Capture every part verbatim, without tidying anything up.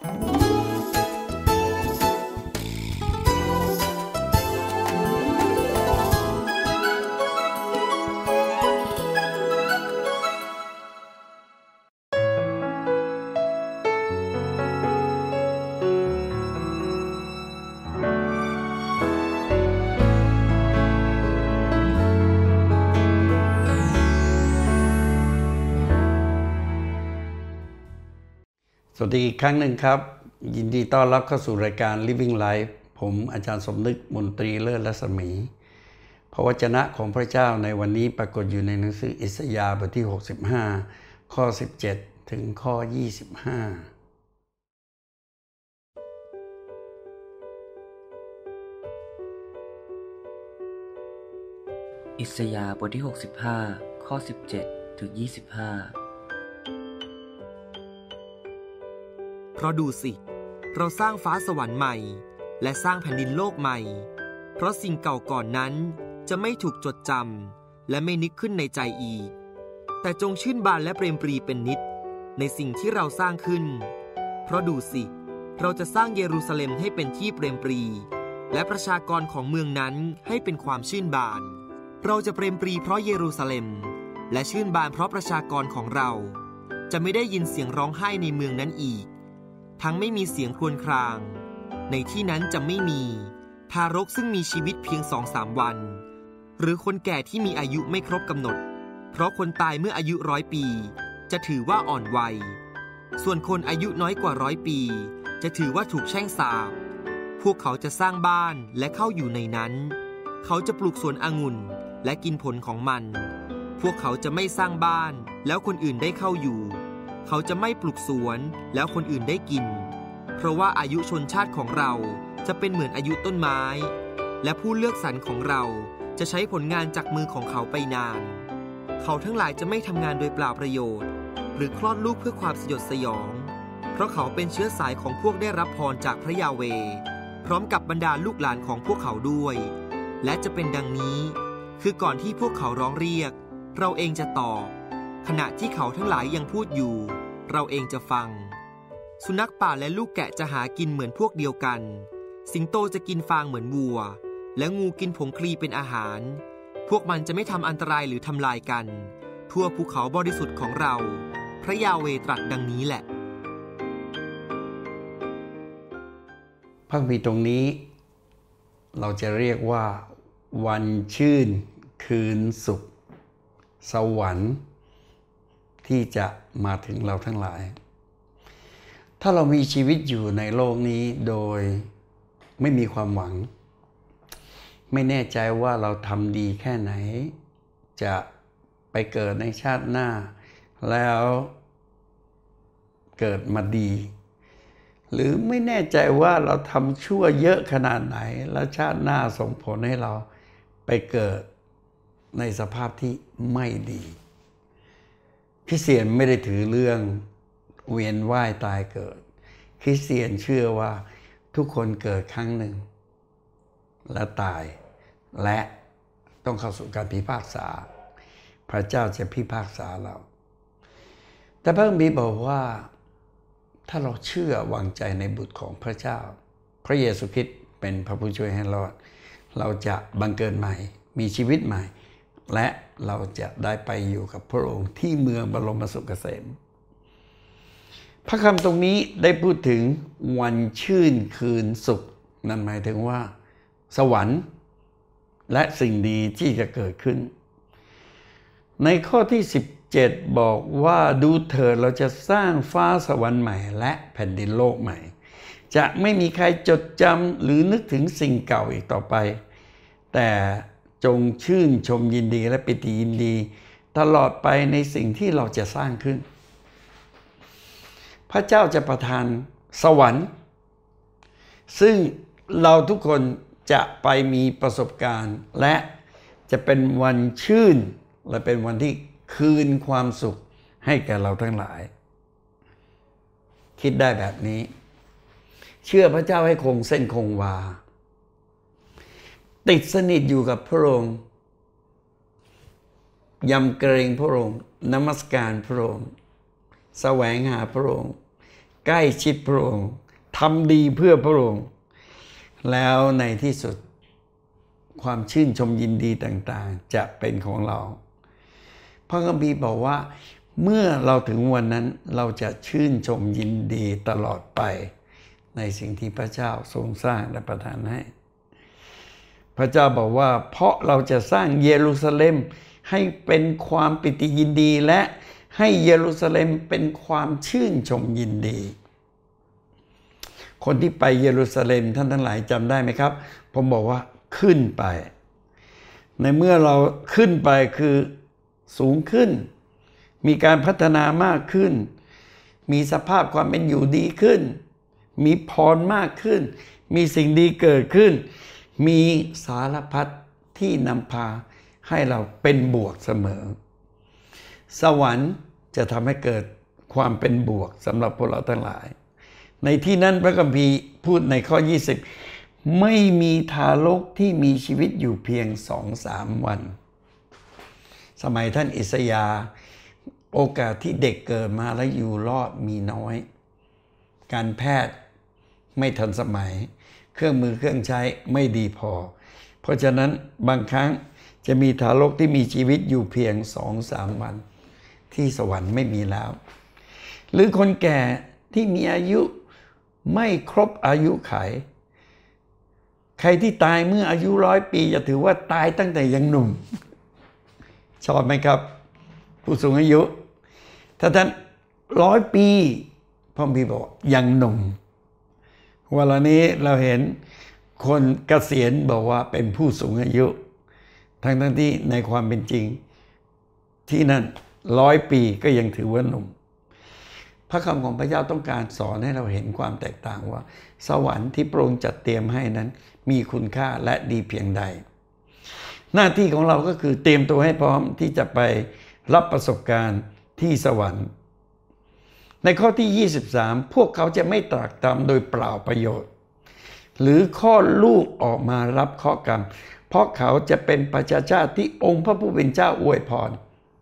สวัสดีอีกครั้งหนึ่งครับยินดีต้อนรับเข้าสู่รายการ Living Life ผมอาจารย์สมนึกมนตรีเลิศรัศมีพระวจนะของพระเจ้าในวันนี้ปรากฏอยู่ในหนังสืออิสยาห์บทที่หกสิบห้าข้อสิบเจ็ดถึงข้อยี่สิบห้าอิสยาห์บทที่หกสิบห้าข้อสิบเจ็ดถึงยี่สิบห้าเพราะดูสิเราสร้างฟ้าสวรรค์ใหม่และสร้างแผ่นดินโลกใหม่เพราะสิ่งเก่าก่อนนั้นจะไม่ถูกจดจำและไม่นึกขึ้นในใจอีกแต่จงชื่นบานและเปรมปรีเป็นนิดในสิ่งที่เราสร้างขึ้นเพราะดูสิเราจะสร้างเยรูซาเล็มให้เป็นที่เปรมปรีและประชากรของเมืองนั้นให้เป็นความชื่นบานเราจะเปรมปรีเพราะเยรูซาเล็มและชื่นบานเพราะประชากรของเราจะไม่ได้ยินเสียงร้องไห้ในเมืองนั้นอีกทั้งไม่มีเสียงครวญครางในที่นั้นจะไม่มีทารกซึ่งมีชีวิตเพียงสองสามวันหรือคนแก่ที่มีอายุไม่ครบกำหนดเพราะคนตายเมื่ออายุร้อยปีจะถือว่าอ่อนวัยส่วนคนอายุน้อยกว่าร้อยปีจะถือว่าถูกแช่งสาปพวกเขาจะสร้างบ้านและเข้าอยู่ในนั้นเขาจะปลูกสวนองุ่นและกินผลของมันพวกเขาจะไม่สร้างบ้านแล้วคนอื่นได้เข้าอยู่เขาจะไม่ปลูกสวนแล้วคนอื่นได้กินเพราะว่าอายุชนชาติของเราจะเป็นเหมือนอายุต้นไม้และผู้เลือกสรรของเราจะใช้ผลงานจากมือของเขาไปนานเขาทั้งหลายจะไม่ทำงานโดยเปล่าประโยชน์หรือคลอดลูกเพื่อความสยดสยองเพราะเขาเป็นเชื้อสายของพวกได้รับพรจากพระยาเวห์พร้อมกับบรรดาลูกหลานของพวกเขาด้วยและจะเป็นดังนี้คือก่อนที่พวกเขาร้องเรียกเราเองจะตอบขณะที่เขาทั้งหลายยังพูดอยู่เราเองจะฟังสุนัขป่าและลูกแกะจะหากินเหมือนพวกเดียวกันสิงโตจะกินฟางเหมือนวัวและงูกินผงคลีเป็นอาหารพวกมันจะไม่ทำอันตรายหรือทำลายกันทั่วภูเขาบริสุทธิ์ของเราพระยาเวห์ตรัสดังนี้แหละพระคัมภีร์ตรงนี้เราจะเรียกว่าวันชื่นคืนสุขสวรรค์ที่จะมาถึงเราทั้งหลายถ้าเรามีชีวิตอยู่ในโลกนี้โดยไม่มีความหวังไม่แน่ใจว่าเราทำดีแค่ไหนจะไปเกิดในชาติหน้าแล้วเกิดมาดีหรือไม่แน่ใจว่าเราทำชั่วเยอะขนาดไหนแล้วชาติหน้าส่งผลให้เราไปเกิดในสภาพที่ไม่ดีคริสเตียนไม่ได้ถือเรื่องเวียนว่ายตายเกิดคริสเตียนเชื่อว่าทุกคนเกิดครั้งหนึ่งและตายและต้องเข้าสู่การพิพากษาพระเจ้าจะพิพากษาเราแต่พระคัมภีร์บอกว่าถ้าเราเชื่อวางใจในบุตรของพระเจ้าพระเยซูคริสต์เป็นพระผู้ช่วยให้รอดเราจะบังเกิดใหม่มีชีวิตใหม่และเราจะได้ไปอยู่กับพระองค์ที่เมืองบรมสุขเกษมพระคำตรงนี้ได้พูดถึงวันชื่นคืนสุขนั่นหมายถึงว่าสวรรค์และสิ่งดีที่จะเกิดขึ้นในข้อที่สิบเจ็ดบอกว่าดูเถิดเราจะสร้างฟ้าสวรรค์ใหม่และแผ่นดินโลกใหม่จะไม่มีใครจดจำหรือนึกถึงสิ่งเก่าอีกต่อไปแต่จงชื่นชมยินดีและปิติยินดีตลอดไปในสิ่งที่เราจะสร้างขึ้นพระเจ้าจะประทานสวรรค์ซึ่งเราทุกคนจะไปมีประสบการณ์และจะเป็นวันชื่นและเป็นวันที่คืนความสุขให้แก่เราทั้งหลายคิดได้แบบนี้เชื่อพระเจ้าให้คงเส้นคงวาติดสนิทอยู่กับพระองค์ยำเกรงพระองค์นมัสการพระองค์แสวงหาพระองค์ใกล้ชิดพระองค์ทำดีเพื่อพระองค์แล้วในที่สุดความชื่นชมยินดีต่างๆจะเป็นของเราพระคัมภีร์บอกว่าเมื่อเราถึงวันนั้นเราจะชื่นชมยินดีตลอดไปในสิ่งที่พระเจ้าทรงสร้างและประทานให้พระเจ้าบอกว่าเพราะเราจะสร้างเยรูซาเล็มให้เป็นความปิติยินดีและให้เยรูซาเล็มเป็นความชื่นชมยินดีคนที่ไปเยรูซาเล็มท่านทั้งหลายจำได้ไหมครับผมบอกว่าขึ้นไปในเมื่อเราขึ้นไปคือสูงขึ้นมีการพัฒนามากขึ้นมีสภาพความเป็นอยู่ดีขึ้นมีพรมากขึ้นมีสิ่งดีเกิดขึ้นมีสารพัดที่นำพาให้เราเป็นบวกเสมอสวรรค์จะทำให้เกิดความเป็นบวกสำหรับพวกเราทั้งหลายในที่นั้นพระคัมภีร์พูดในข้อยี่สิบไม่มีทารกที่มีชีวิตอยู่เพียง สองถึงสาม วันสมัยท่านอิสยาห์โอกาสที่เด็กเกิดมาแล้วอยู่รอดมีน้อยการแพทย์ไม่ทันสมัยเครื่องมือเครื่องใช้ไม่ดีพอเพราะฉะนั้นบางครั้งจะมีทารกที่มีชีวิตอยู่เพียง สองถึงสาม วันที่สวรรค์ไม่มีแล้วหรือคนแก่ที่มีอายุไม่ครบอายุไขใครที่ตายเมื่ออายุร้อยปีจะถือว่าตายตั้งแต่ยังหนุ่มชอบไหมครับผู้สูงอายุถ้าท่านร้อยปีพ่อพี่บอกยังหนุ่มวันนี้เราเห็นคนเกษียณบอกว่าเป็นผู้สูงอายุทั้งทั้งที่ในความเป็นจริงที่นั่นร้อยปีก็ยังถือว่าหนุ่มพระคำของพระเจ้าต้องการสอนให้เราเห็นความแตกต่างว่าสวรรค์ที่พระองค์จัดเตรียมให้นั้นมีคุณค่าและดีเพียงใดหน้าที่ของเราก็คือเตรียมตัวให้พร้อมที่จะไปรับประสบการณ์ที่สวรรค์ในข้อที่ยี่สิบสามพวกเขาจะไม่ตรากตรำโดยเปล่าประโยชน์หรือข้อลูกออกมารับข้อกรรมเพราะเขาจะเป็นประชาชาติที่องค์พระผู้เป็นเจ้าอวยพร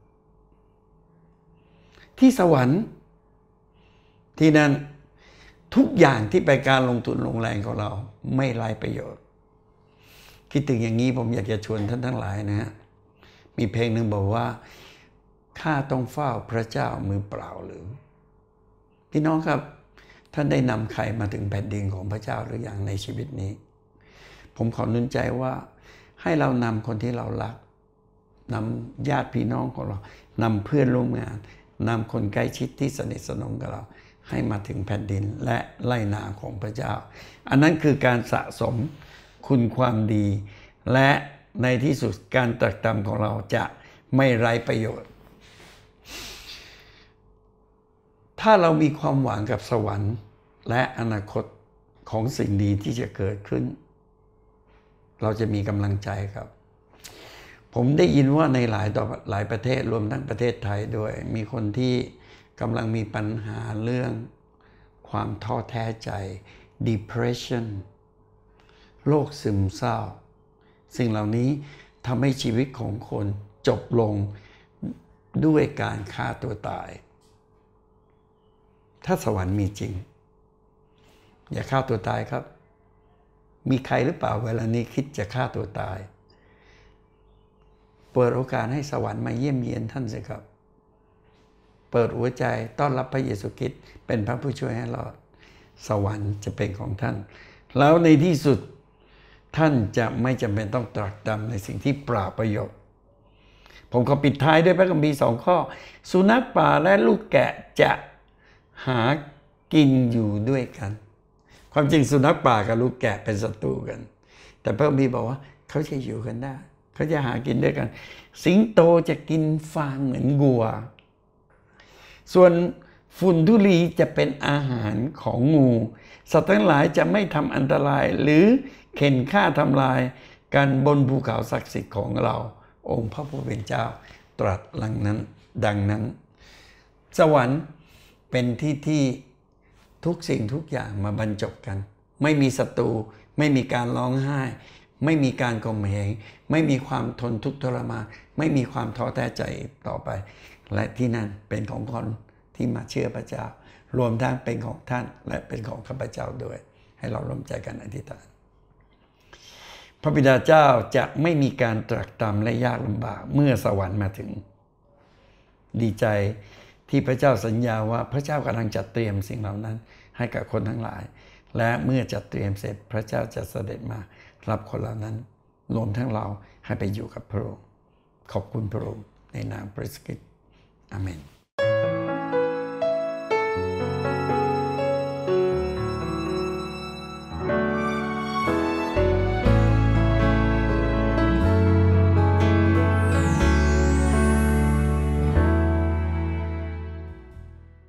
ที่สวรรค์ที่นั่นทุกอย่างที่ไปการลงทุนลงแรงของเราไม่ไร้ประโยชน์คิดถึงอย่างนี้ผมอยากจะชวนท่านทั้งหลายนะฮะมีเพลงหนึ่งบอกว่าข้าต้องเฝ้าพระเจ้ามือเปล่าหรือพี่น้องครับท่านได้นำใครมาถึงแผ่นดินของพระเจ้าหรือยังในชีวิตนี้ผมขอหนุนใจว่าให้เรานำคนที่เรารักนำญาติพี่น้องของเรานำเพื่อนร่วมงานนำคนใกล้ชิดที่สนิทสนมกับเราให้มาถึงแผ่นดินและไล่นาของพระเจ้าอันนั้นคือการสะสมคุณความดีและในที่สุดการตรักตรำของเราจะไม่ไร้ประโยชน์ถ้าเรามีความหวังกับสวรรค์และอนาคตของสิ่งดีที่จะเกิดขึ้นเราจะมีกำลังใจครับผมได้ยินว่าในหลายต่อหลายประเทศรวมทั้งประเทศไทยด้วยมีคนที่กำลังมีปัญหาเรื่องความท้อแท้ใจ depression โรคซึมเศร้าสิ่งเหล่านี้ทำให้ชีวิตของคนจบลงด้วยการฆ่าตัวตายถ้าสวรรค์มีจริงอย่าฆ่าตัวตายครับมีใครหรือเปล่าเวลานี้คิดจะฆ่าตัวตายเปิดโอกาสให้สวรรค์มาเยี่ยมเยียนท่านสิครับเปิดหัวใจต้อนรับพระเยซูคริสต์เป็นพระผู้ช่วยให้รอดสวรรค์จะเป็นของท่านแล้วในที่สุดท่านจะไม่จำเป็นต้องตรักตรำในสิ่งที่เปล่าประโยชน์ผมขอปิดท้ายด้วยพระคัมภีร์สองข้อสุนัขป่าและลูกแกะจะหากินอยู่ด้วยกันความจริงสุนัขป่ากับลูกแกะเป็นศัตรูกันแต่พระคัมภีร์บอกว่าเขาจะอยู่กันได้เขาจะหากินด้วยกันสิงโตจะกินฟางเหมือนวัวส่วนฝุ่นธุลีจะเป็นอาหารของงูสัตว์ทั้งหลายจะไม่ทำอันตรายหรือเข็นฆ่าทำลายกันบนภูเขาศักดิ์สิทธิ์ของเราองค์พระผู้เป็นเจ้าตรัสดังนั้นดังนั้นสวรรค์เป็นที่ที่ทุกสิ่งทุกอย่างมาบรรจบกันไม่มีศัตรูไม่มีการร้องไห้ไม่มีการข่มเหงไม่มีความทนทุกข์ทรมานไม่มีความท้อแท้ใจต่อไปและที่นั่นเป็นของคนที่มาเชื่อพระเจ้ารวมทั้งเป็นของท่านและเป็นของข้าพเจ้าด้วยให้เราร่วมใจกันอธิษฐานพระบิดาเจ้าจะไม่มีการตรากตรำและยากลำบากเมื่อสวรรค์มาถึงดีใจที่พระเจ้าสัญญาว่าพระเจ้ากำลังจัดเตรียมสิ่งเหล่านั้นให้กับคนทั้งหลายและเมื่อจัดเตรียมเสร็จพระเจ้าจะเสด็จมารับคนเหล่านั้นรวมทั้งเราให้ไปอยู่กับพระองค์ขอบคุณพระองค์ในนามพระคริสต์อาเมน